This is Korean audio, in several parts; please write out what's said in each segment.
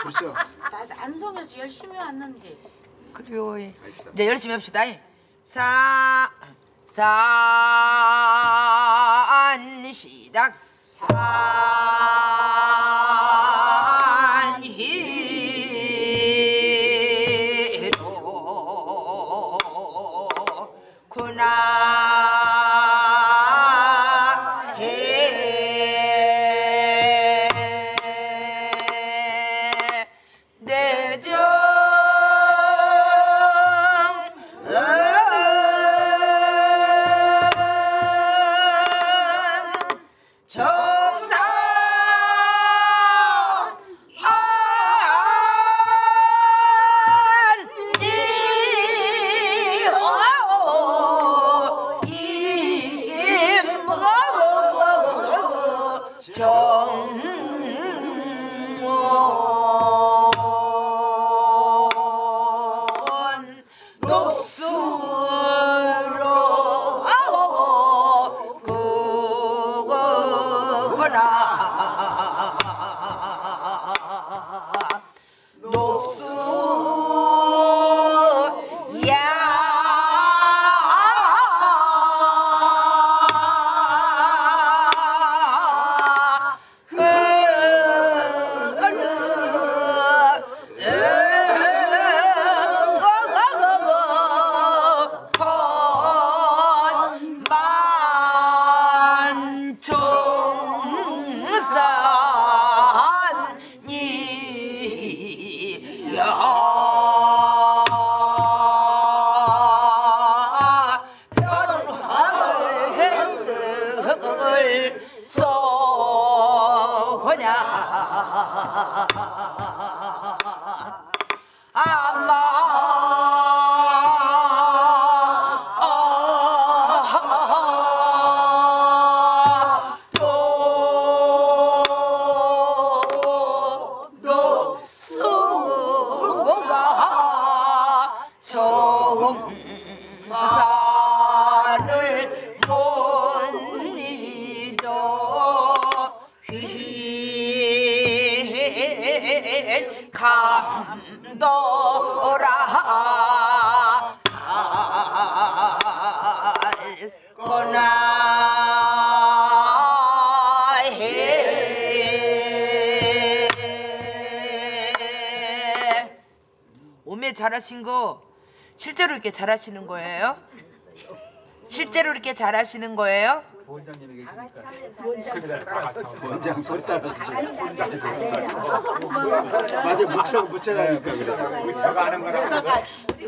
그렇죠. 나 안성에서 열심히 왔는데. 그래요. 알겠다. 이제 열심히 합시다. 산 시작. 산희로 구나해 내정 정원 녹수로 그거나 녹수야 정사를 못 잊어 감도라 할 거나 해. 오메 잘하신 거 실제로 이렇게 잘하시는 거예요? 실제로 이렇게 잘하시는 거예요? 원장 소리 따라서 맞아 묻혀가니까 그래. 묻혀가는 거라.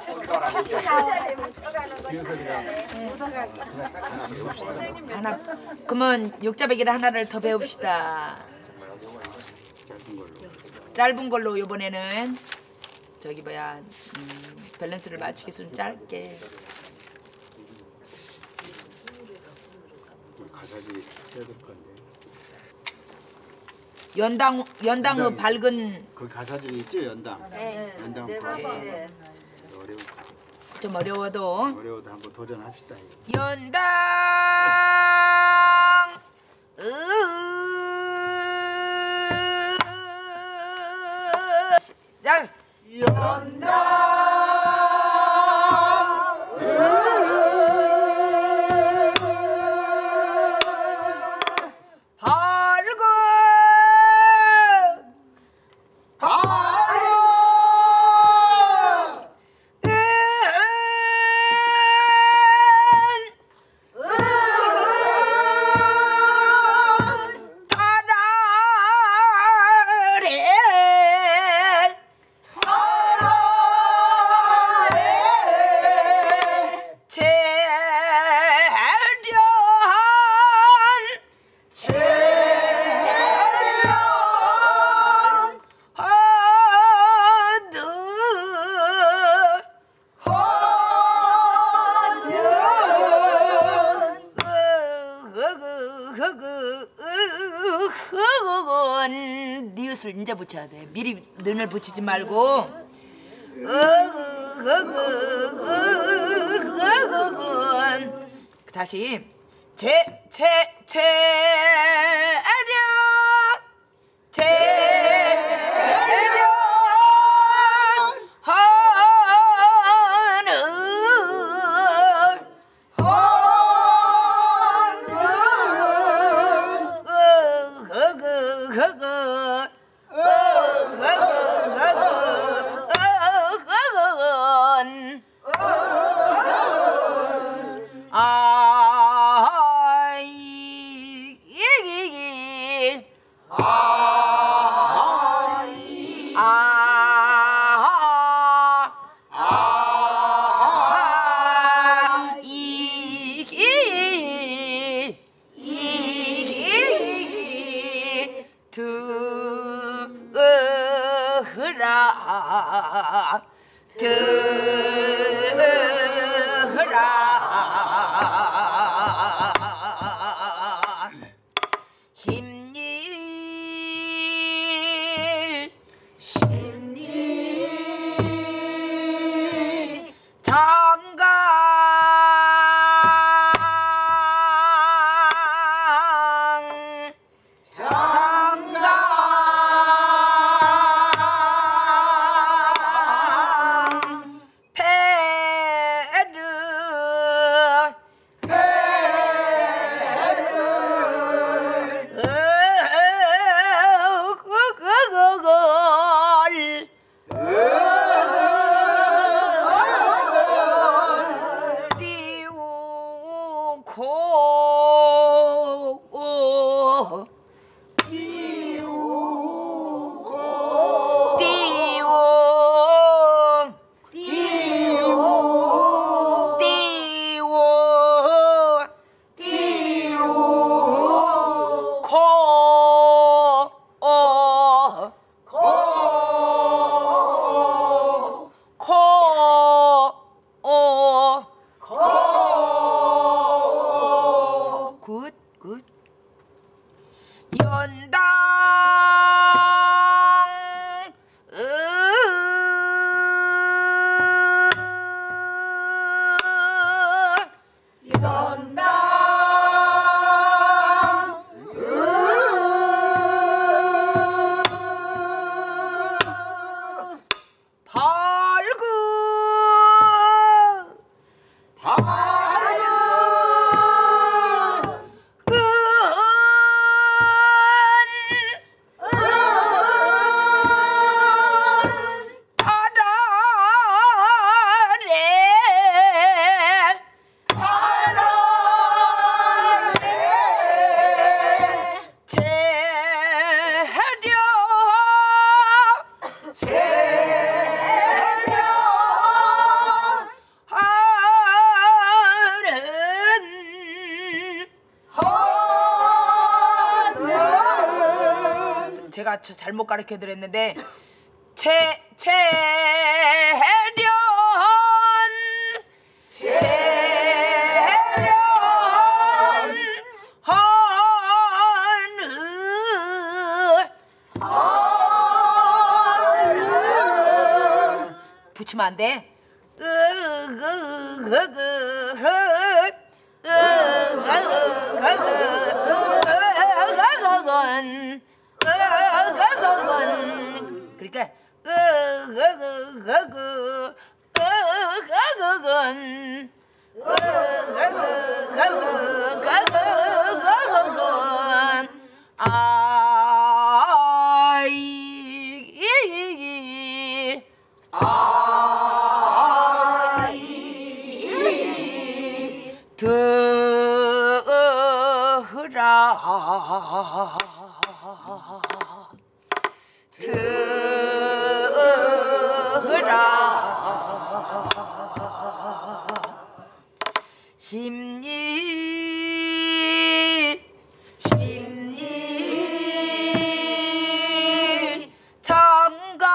하나 그러면 욕자배기를 하나를 더 배웁시다. 짧은 걸로 이번에는 저기 뭐야 밸런스를 맞추기 좀 짧게. 가사지 써야 될 건데. 연당의 밝은 그 가사지 있죠 연당. 연당 어려워. 좀 어려워도 어려워도 한번 도전합시다. 연당 시작. 연당 니옷을 이제 붙여야 돼. 미리 는을 붙이지 말고. 다시 재려 내가 잘못 가르쳐 드렸는데 채련 붙이면 안 돼. 그러니까 심리 정강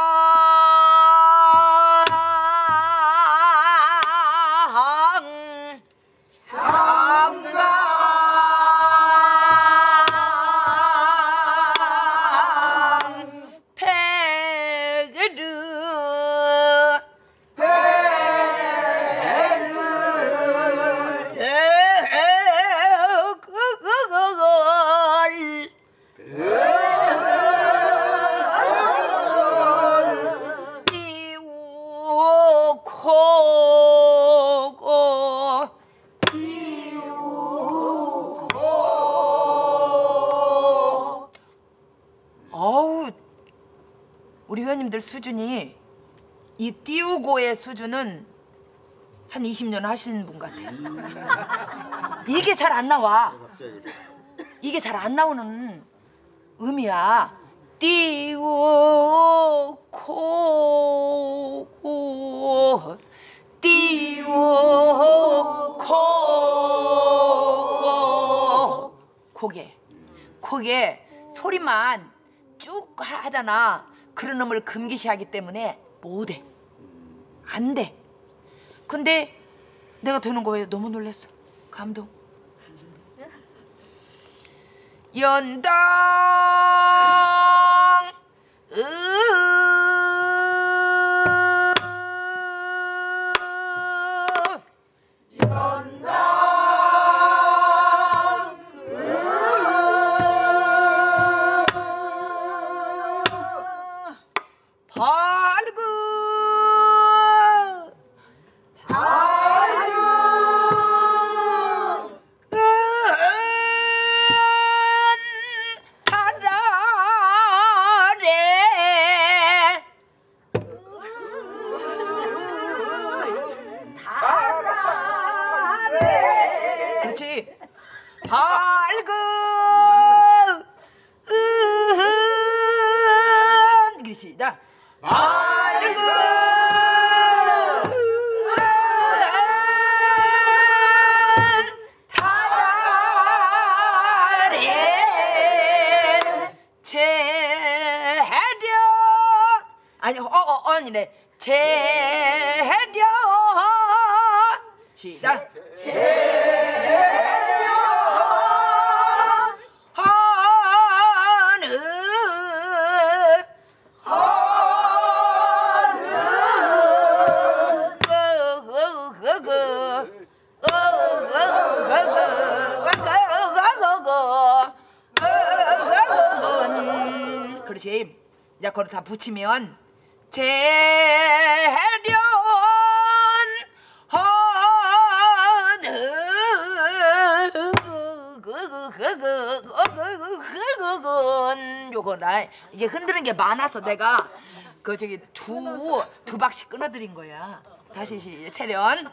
우리 회원님들 수준이 이 띄우고의 수준은 한 20년 하시는 분 같아요. 이게 잘 안 나와. 이게 잘 안 나오는 음이야. 띄우고 띄우고 고개 소리만 쭉 하잖아. 그런 놈을 금기시하기 때문에 못해. 안 돼. 근데 내가 되는 거에 너무 놀랐어. 감동. 연당 시작. 밝은 달아래 재려 아니 아니래 재려 시작. 그렇지. 이제 그걸 다 붙이면 재련 요거라. 이게 흔드는 게 많아서 내가 그 저기 두 박씩 끊어드린 거야. 다시 채련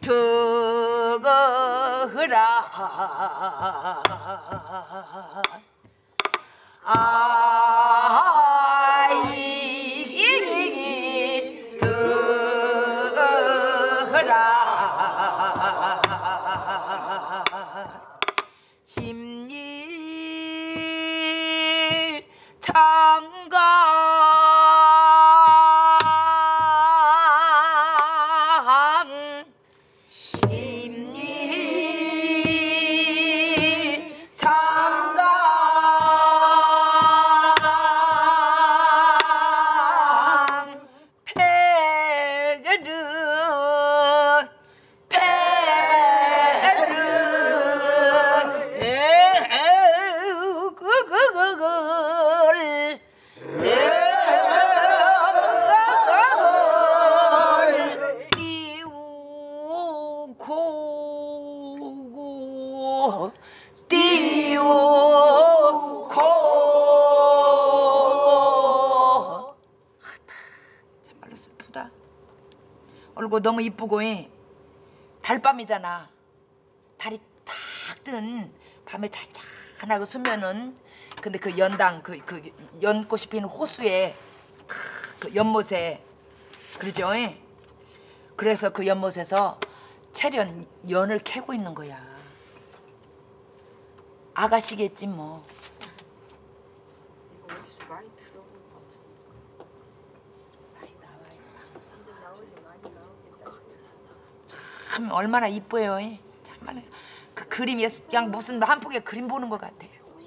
두거라 이쁘다. 얼굴 너무 이쁘고 달밤이잖아. 달이 딱 뜬 밤에 잔잔하고 수면은 근데 그 연당 그 연꽃이 피는 호수에 그 연못에 그러죠? 그래서 그 연못에서 채련 연을 캐고 있는 거야. 아가씨겠지 뭐. 이거 어디서 많이 들어본 참 얼마나 이뻐요. 참말로 그 그림이 그냥 무슨 한 폭의 그림 보는 것 같아.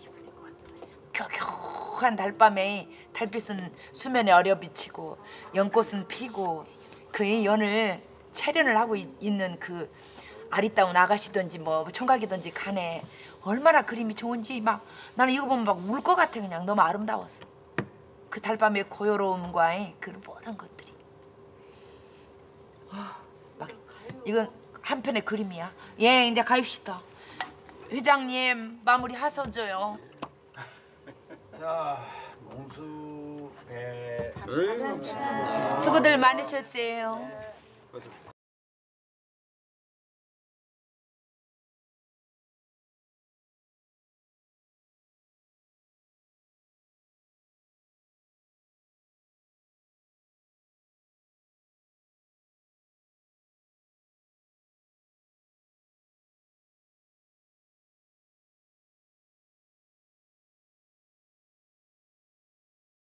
겨겨한 달밤에 달빛은 수면에 어려 비치고 연꽃은 피고 그 연을 채련을 하고 있는 그 아리따운 아가씨든지 뭐 총각이든지 간에 얼마나 그림이 좋은지 막 나는 이거 보면 막 울 것 같아. 그냥 너무 아름다웠어. 그 달밤의 고요로움과 그 모든 것들이 막 이건 한편의 그림이야. 예, 이제 가입시다. 회장님 마무리 하셔줘요. 자, 몽수 배. 수고들 많으셨어요.